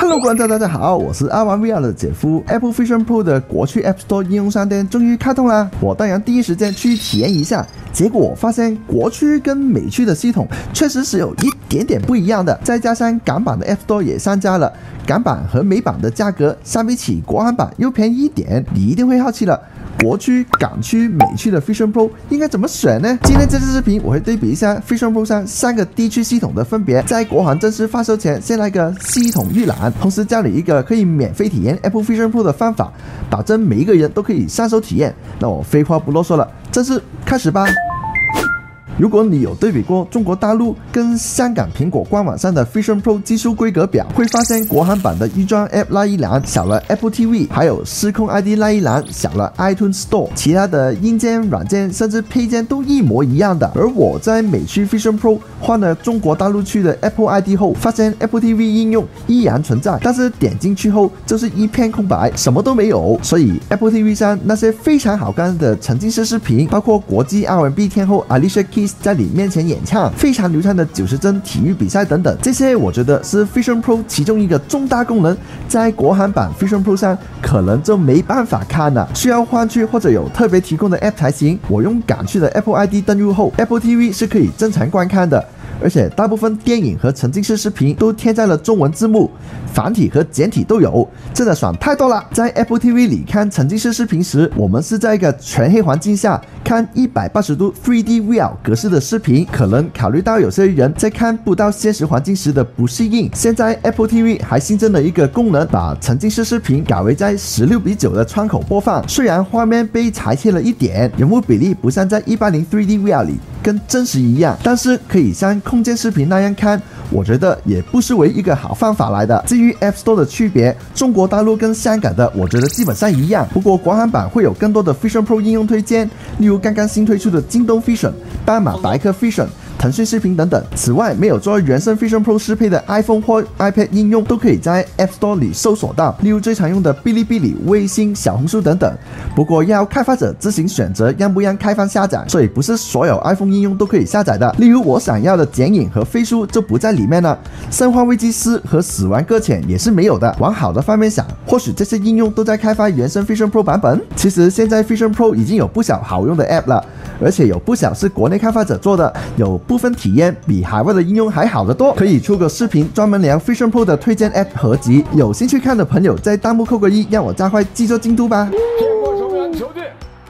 Hello， 观众大家好，我是爱玩 VR 的姐夫。Apple Vision Pro 的国区 App Store 应用商店终于开通啦！我当然第一时间去体验一下，结果我发现国区跟美区的系统确实是有一点点不一样的，再加上港版的 App Store 也上架了，港版和美版的价格相比起国行版又便宜一点，你一定会好奇了。国区、港区、美区的 Vision Pro 应该怎么选呢？今天这次视频我会对比一下 Vision Pro 上3个地区系统的分别，在国行正式发售前先来个系统预览，同时教你一个可以免费体验 Apple Vision Pro 的方法，保证每一个人都可以上手体验。那我废话不啰嗦了，正式开始吧。如果你有对比过中国大陆跟香港苹果官网上的 Vision Pro 技术规格表，会发现国行版的预装 App 那一栏少了 Apple TV， 还有失控 ID 那一栏少了 iTunes Store， 其他的硬件、软件甚至配件都一模一样的。而我在美区 Vision Pro 换了中国大陆区的 Apple ID 后，发现 Apple TV 应用依然存在，但是点进去后就是一片空白，什么都没有。所以 Apple TV 上那些非常好看的沉浸式视频，包括国际 R&B 天后 Alicia Keys 在你面前演唱，非常流畅的90帧体育比赛等等，这些我觉得是 Vision Pro 其中一个重大功能，在国行版 Vision Pro 上可能就没办法看了，需要换区或者有特别提供的 App 才行。我用港区的 Apple ID 登入后 ，Apple TV 是可以正常观看的。而且大部分电影和沉浸式视频都添加了中文字幕，繁体和简体都有，真的爽太多了。在 Apple TV 里看沉浸式视频时，我们是在一个全黑环境下看180度 3D VR 格式的视频，可能考虑到有些人在看不到现实环境时的不适应，现在 Apple TV 还新增了一个功能，把沉浸式视频改为在16:9的窗口播放。虽然画面被裁切了一点，人物比例不像在180 3D VR 里跟真实一样，但是可以像空间视频那样看，我觉得也不失为一个好方法来的。至于 App Store 的区别，中国大陆跟香港的我觉得基本上一样，不过国行版会有更多的 Vision Pro 应用推荐，例如刚刚新推出的京东 Vision、斑马白客 Vision、腾讯视频等等。此外，没有做原生 Vision Pro 适配的 iPhone 或 iPad 应用都可以在 App Store 里搜索到，例如最常用的哔哩哔哩、微信、小红书等等。不过要开发者自行选择让不让开放下载，所以不是所有 iPhone 应用都可以下载的。例如我想要的剪影和飞书就不在里面了，生化危机4和死亡搁浅也是没有的。往好的方面想，或许这些应用都在开发原生 Vision Pro 版本。其实现在 Vision Pro 已经有不少好用的 App 了，而且有不少是国内开发者做的，有部分体验比海外的应用还好得多。可以出个视频专门聊 Vision Pro 的推荐 App 合集，有兴趣看的朋友在弹幕扣个1，让我加快制作进度吧。 球队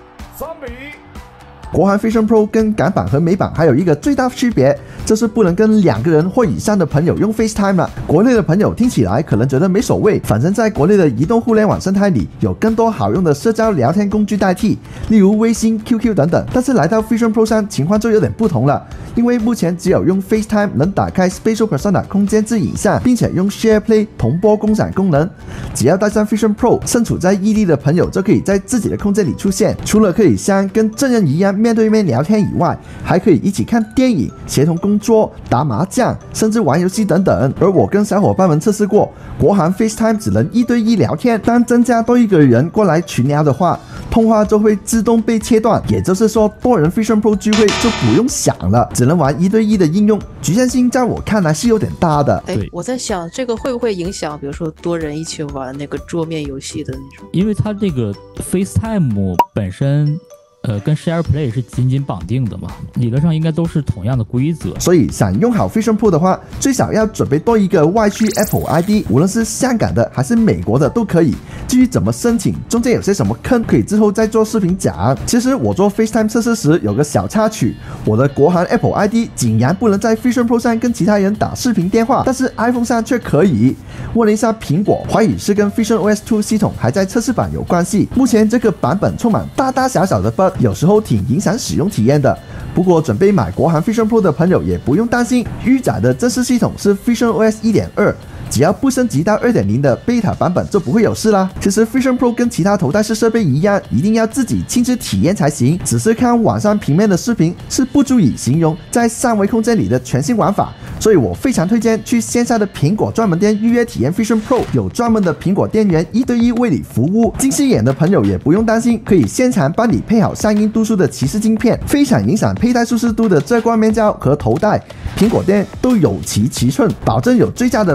3-1。 国行 Vision Pro 跟港版和美版还有一个最大区别，就是不能跟2个人或以上的朋友用 FaceTime 了。国内的朋友听起来可能觉得没所谓，反正在国内的移动互联网生态里，有更多好用的社交聊天工具代替，例如微信、QQ 等等。但是来到 Vision Pro 上，情况就有点不同了，因为目前只有用 FaceTime 能打开 Spatial Persona 空间至影像，并且用 Share Play 同播共享功能。只要带上 Vision Pro， 身处在异地的朋友就可以在自己的空间里出现，除了可以像跟真人一样面对面聊天以外，还可以一起看电影、协同工作、打麻将，甚至玩游戏等等。而我跟小伙伴们测试过，国行 FaceTime 只能1对1聊天，当增加多一个人过来群聊的话，通话就会自动被切断，也就是说多人 Vision Pro 聚会就不用想了，只能玩1对1的应用，局限性在我看来是有点大的。 我在想这个会不会影响，比如说多人一起玩那个桌面游戏的那种？ 因为它这个 FaceTime 本身跟 Share Play 是紧紧绑定的嘛，理论上应该都是同样的规则。 所以想用好 Vision Pro 的话，最少要准备多一个外区 Apple ID， 无论是香港的还是美国的都可以。至于怎么申请，中间有些什么坑，可以之后再做视频讲。其实我做 FaceTime 测试时有个小插曲，我的国行 Apple ID 竟然不能在 Vision Pro 上跟其他人打视频电话，但是 iPhone 上却可以。问了一下苹果，怀疑是跟 Vision OS 2系统还在测试版有关系。目前这个版本充满大大小小的 bug， 有时候挺影响使用体验的。不过准备买国行 Vision Pro 的朋友也不用担心，预载的正式系统是 Vision OS 1.2。只要不升级到 2.0 的 Beta 版本就不会有事啦。其实 Vision Pro 跟其他头戴式设备一样，一定要自己亲自体验才行，只是看网上平面的视频是不足以形容在三维空间里的全新玩法，所以我非常推荐去线下的苹果专门店预约体验 Vision Pro， 有专门的苹果店员1对1为你服务。近视眼的朋友也不用担心，可以现场帮你配好相应度数的骑士镜片，非常影响佩戴舒适度的遮光面胶和头戴，苹果店都有其尺寸，保证有最佳的佩戴体验。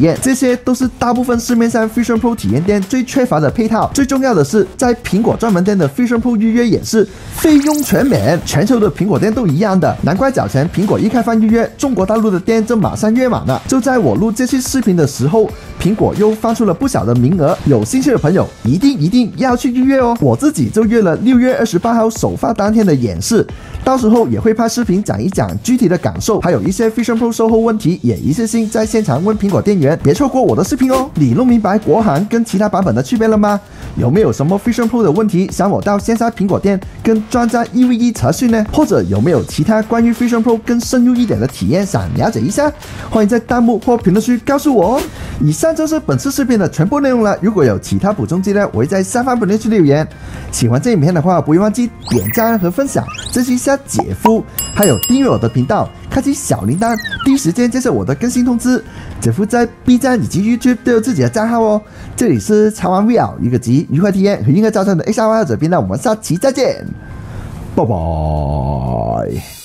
验，这些都是大部分市面上 Vision Pro 体验店最缺乏的配套。最重要的是，在苹果专门店的 Vision Pro 预约也是费用全免，全球的苹果店都一样的。难怪早前苹果一开放预约，中国大陆的店就马上约满了。就在我录这期视频的时候，苹果又放出了不少的名额，有兴趣的朋友一定要去预约哦。我自己就约了6月28号首发当天的演示，到时候也会拍视频讲一讲具体的感受，还有一些 Vision Pro 售后问题，也一次性在现场问苹果店员，别错过我的视频哦。你弄明白国行跟其他版本的区别了吗？有没有什么 Vision Pro 的问题想我到线下苹果店跟专家1v1测试呢？或者有没有其他关于 Vision Pro 更深入一点的体验想了解一下？欢迎在弹幕或评论区告诉我哦。以上就是本次视频的全部内容了。如果有其他补充资料，我会在下方评论区留言。喜欢这影片的话，不要忘记点赞和分享，支持一下姐夫，还有订阅我的频道，开启小铃铛，第一时间接受我的更新通知。姐夫在 B 站以及 YouTube 都有自己的账号哦。这里是潮玩 VR， 一个集愉快体验和音乐造成的 XR 爱好者频道，我们下期再见，拜拜。